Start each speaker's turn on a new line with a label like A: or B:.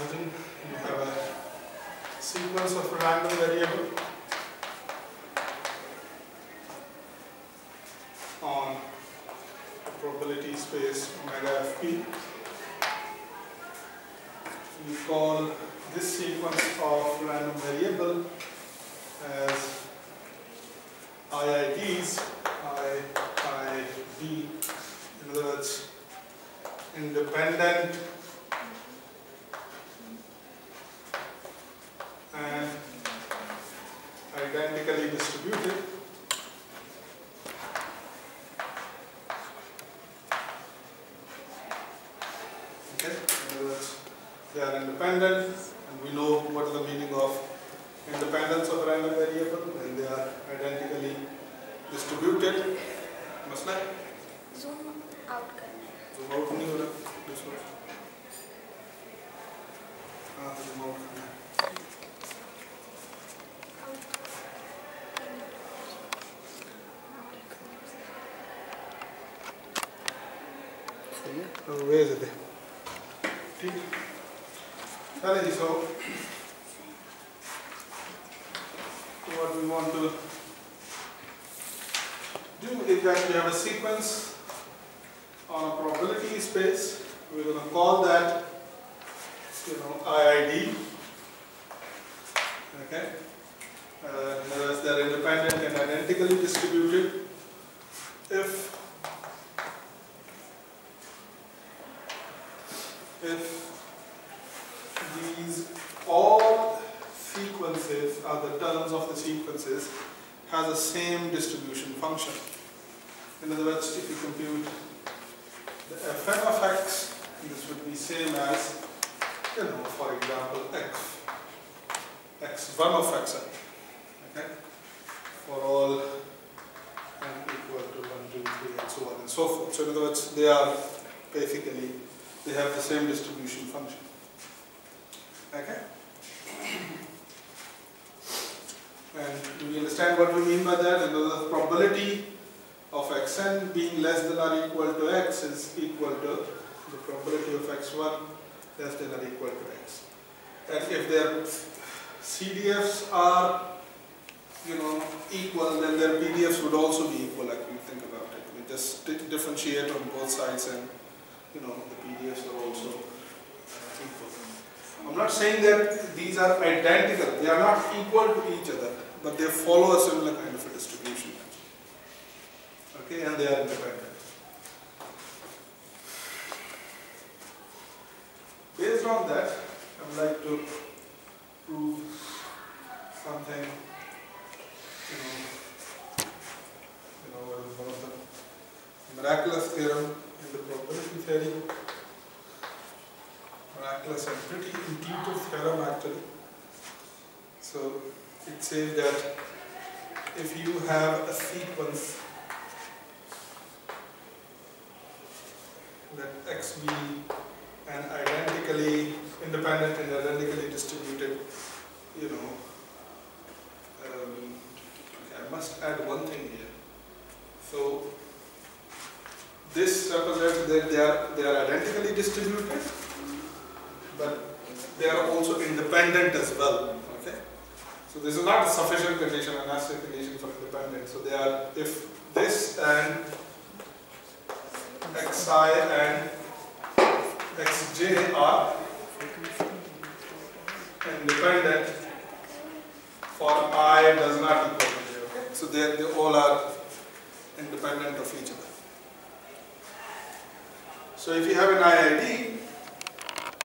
A: Imagine you have a sequence of random variable on a probability space omega fp. We call this sequence of random variable as i.i.ds, i.i.d. In other words, independent and identically distributed. Okay, in other words, they are independent, and we know what is the meaning of independence of a random variable when they are identically distributed. मसला है?
B: Zoom out करना है.
A: Zoom out नहीं हो रहा. हाँ, zoom out करना है. Where is it? So what we want to do is that we have a sequence on a probability space. We're going to call that, i.i.d. Okay. In other words, they are independent and identically distributed if these all sequences are the terms of the sequences has the same distribution function. In other words, if you compute the fn of x, this would be same as, for example, x1 of xi, okay, for all n equal to 1, 2, 3, and so on and so forth. So in other words, they are basically, they have the same distribution function. Okay? And do we understand what we mean by that? In other words, the probability of xn being less than or equal to x is equal to the probability of x1 less than or equal to x. And if their CDFs are, equal, then their PDFs would also be equal, like we think about it. We just differentiate on both sides, and the PDFs are also equal. I'm not saying that these are identical. They are not equal to each other, but they follow a similar kind of a distribution. Okay, and they are independent. Based on that, I would like to prove something, one of the miraculous theorem in the probability theory. Miraculous and pretty intuitive theorem actually. So it says that if you have a sequence, let x be an identically independent and identically distributed, okay, I must add one thing here. So this represents that they are identically distributed, but they are also independent as well. Okay, so this is not a sufficient condition, a necessary condition for independence. So they are, if this and xi and xj are independent for I does not equal to j. Okay, so they all are independent of each other. So if you have an i.i.d,